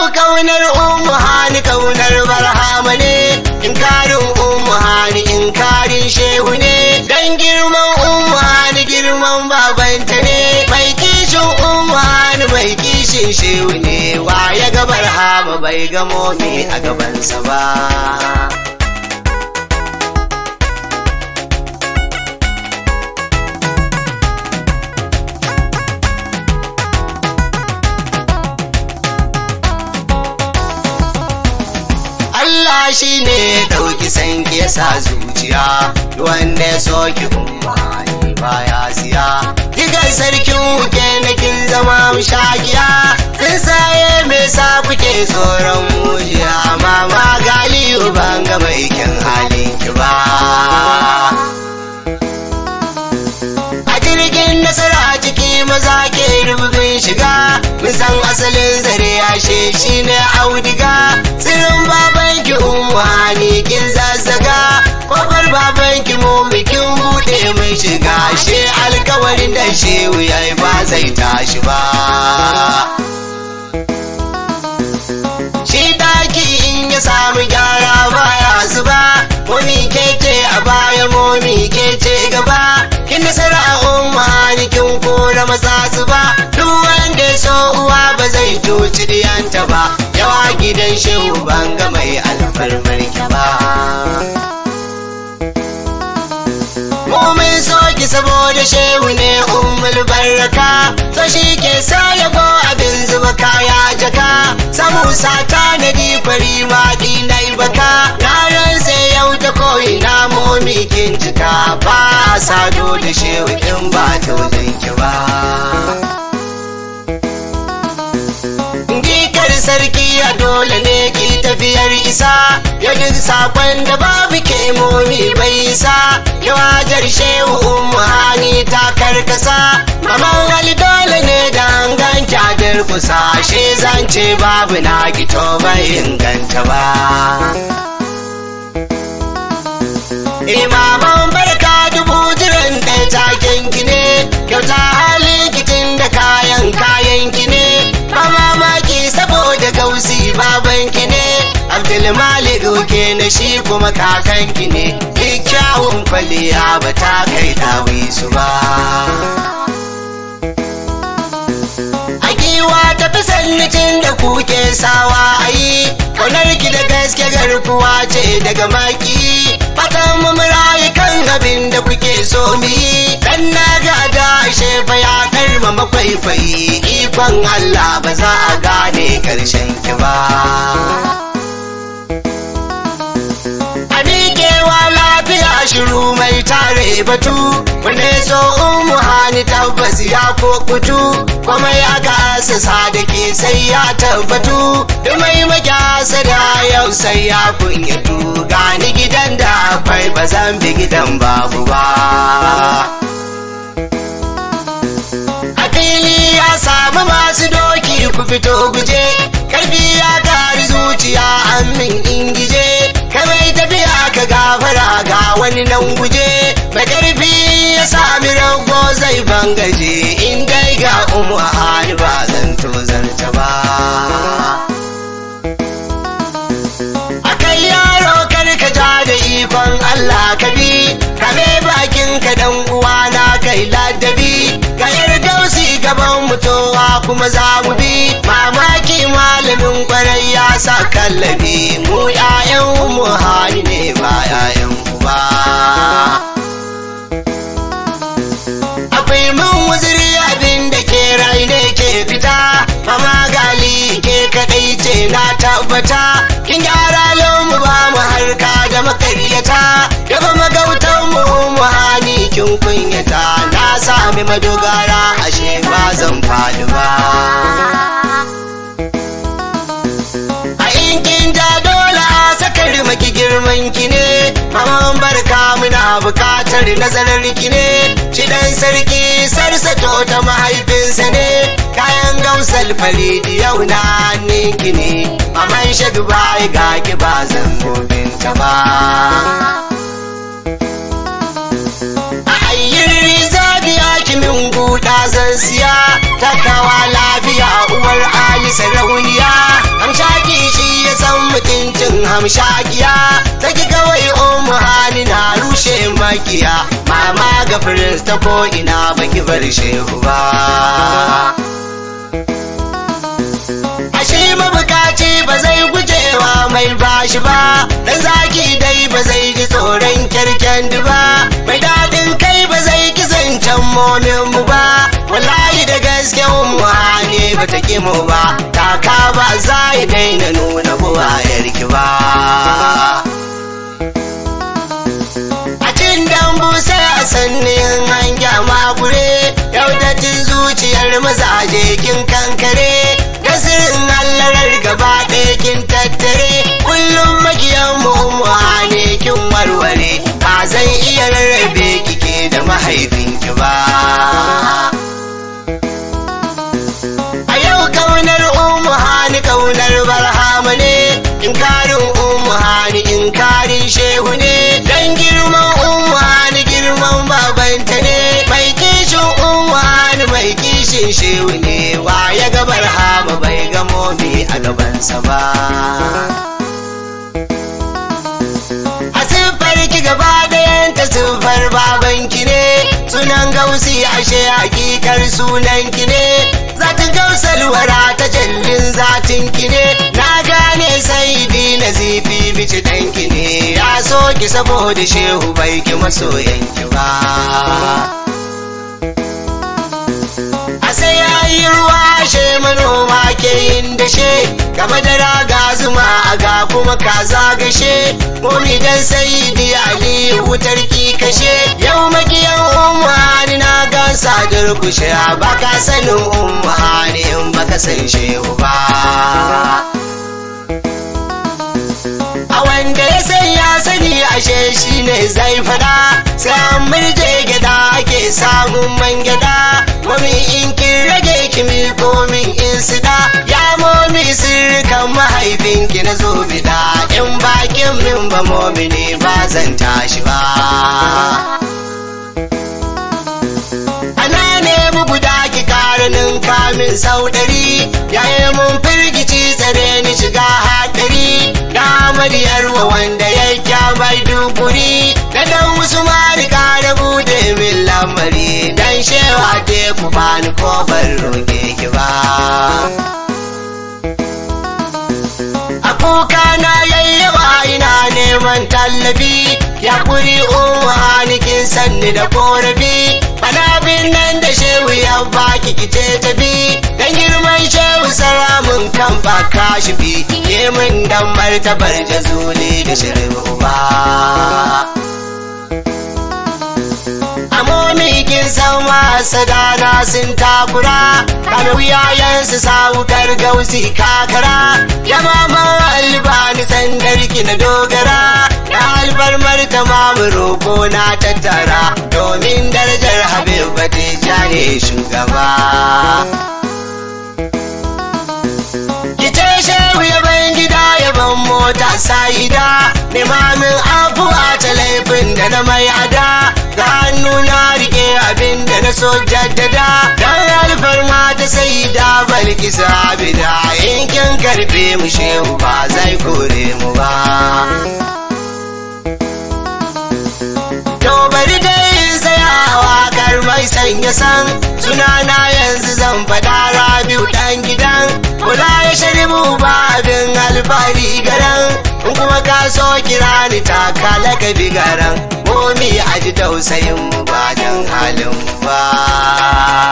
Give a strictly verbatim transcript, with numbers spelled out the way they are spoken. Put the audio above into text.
kaunar ummu hani kaunar barhama ne, inkarin ummu hani inkarin shehu ne, dan girman ummu hani girman babanta ne, mai kishin ummu hani mai kishin shehu ne, wa ya ga barhama bai ga momi a gabansa ba. Allah shi ne ɗauki sanke sa zuciya, wanda ya soki umma ne baya siya. Digar sarkin wuke na kin zama mushagiya, sun saye me sa kuke tsoron mujiya, mama Galiyu ban ga mai kyan halin ki ba. A jirgin nasara ciki maza ke rububin shiga, musan asalin zare ashe shi ne audiga, sirrin babanki ummu hani kin zazzaga, kofar babanki mummi kin bude mai shiga, she alkawarin da shehu yayi ba zai tashi ba. Shi daki in ya samu gyara baya zuba, momi kece a baya momi kece gaba, kin nasara ummu hani kin kora masa su ba, duk wanda so uwa ba zai cuci diyanta ba, yawa gidan shehu ban ga mai alfarmar ki ba. Mumin soki saboda shehu ne ummul baraka, so shi ke sa yabo abin zuba kaya jaka, samu sata na kwari ma dinai baka, ranar sai yau ta koyi na momi kin cika, ba sado da shehu in ba ta wajen ki ba. Sarki a dole ne ki tafiyar isa, ya duk sakon da babu ke momi bai isa, yawajar shehu ummu hani ta karkasa, maman Ali dole ne da hangan kyadir kusa, she zance babu na gito bai inganta ba. Imaman barka dubu jiran ɗaya taken ki ne, kyauta halin kitin da kayan kayan ki ne, mamaki saboda gausi babanki ne, Abdulmalik ke na shi kuma kakanki ne, kyawun kwaliya ba ta kai dawisu ba. Agiwa ta fi sannicin da kuke sawa a yi, kaunar ki da gaske garkuwa ce daga maki, fatan mu murayi kan abin da kuke so mi, dan na gada ashe fa ya karma makwaifayi, ikon Allah ba za a gane karshen ki ba. A miƙewa lafiya shiru mai tare batu, wanda so ummu hani tabbas ya kokutu, kuma ya gasa da ke sai ya tabbatu, da mai magyasa da yau sai ya kunyatu, gani gidan da akwai ba zan bi gidan babu ba. Ya samu masu doki ku fito guje, karfi ya kari zuciya amin ingije, kamai tafiya ka gafara ga wani nan guje, mai karfi ya sami rago zai bangaje, in dai ga ummu hani ba zan tozarta ba. Akai yaro kar ka ja da ikon Allah ka bi, kame bakin ka dan uwa na kai ladabi, ka yarda gaban mutuwa kuma za mu bi, mamaki malamin kwarai ya sa kallabi, mu ƴaƴan ummu hani ne ba ƴaƴan ku ba. Akwai mun wuzuri abin da ke rai ne ke fita, mama Gali ke kadai ce na tabbata, kin gyara mu ba mu harka da makaryata, gaba magautan mu ummu hani kin kunyata, na sami madogara ashe ba zan faɗi ba. A inkin ja dole a sakar maki girman ki ne, maman barka muna bukatar nazarar ki ne, shi dan sarki sarsato ta mahaifinsa ne, kayan gausal faridi yau na hannunki ne, maman shagba ga ki ba zan gobinta ba. Min guda zan siya, takawa lafiya uwar Ali sarauniya, amsha hamshakiya take kawai ummu hani na rushe makiya mama ga prince ta ko ina baki bar shehu ba ashe mabukaci ba zai gujewa mai bashi ba dan zaki dai ba zai ji tsoron kyarken ba mai dadin kai ba zai ki zancen momin mu ba wallahi da gaske ummu hani ba ta ki mu ba kaka ba zai daina nuna buwayar ki ba a cin dambu sai a sannin hanya makure yau da jin zuciyar mazaje kin kankare gasirin allarar gaba ɗaya kin tattare kullum magiyan mu ummu hani kin warware ba zan iya rarrabe kike da mahaifinki ba a yau kaunar ummu hani kaunar barhama ne inkarin ummu hani inkarin shehu ne dan girman ummu hani girman babanta ne mai kishin ummu hani mai kishin shehu ne wa ya ga barhama bai ga momi a gabansa ba a siffar ki gaba ɗayan ta siffar babanki ne sunan gausi ashe hakikar sunan ki ne zatin gausar wara ta jallin zatin ki ne na gane saidi na zifi bici ɗanki ne ya so ki saboda shehu bai ki masoyanki ba a sai yayi ruwa she manoma ke yin dashe gaba da raga zuma a ga kuma kaza gashe momi dan saidi ali wutar ki kashe yau makiyan ummu hani na gansa durkushe baka sanin ummu hani in baka san shehu ba a wanda ya san ya sani ashe shi ne zai fada sai an murje gida ake samun man gida mami in kin rage kimi komin in sida ya momi sirrikan mahaifinki na zo bida in bakin min ba momi ne ba zan tashi ba ana nemi guda ki karanin kamin sau ɗari yayi mun firgici tsare ni shiga haɗari na amariyar wa wanda ya kyamai duburi na dan wasu marika da bude min lamari dan shewa te ku bani ko ban roke ki ba a kuka na yayyawa ina neman tallafi ya kuri ummu hani kin sanni da korafi banabin nan da shehu ya baki kice ta bi dan girman shehu saramun kan baka shi bi ke min dan martabar jazuli da shirbu ba amomi kin san sadana sun takura kana wuyayensu sawukar gausi kakara ya mama albani sandarki na dogara na albarmar ta mamu roko na tattara domin darajar habibati jane shugaba kice shehu yaban gida yaban mota sa'ida limamin afuwa ta laifin da na mai ada ga hannu na rike abin da na so jaddada dan alfarma ta sai da balkisa abida in kin karbe mu shehu ba zai kore mu ba to bari dai tsayawa kar mai sanya san sunana yanzu zan faɗa Rabiu dan gidan kula ya sharibu ba abin alfari garan in kuma ka so kira ni ta kala ka bi garan momi a ji tausayin mu ba dan halin mu ba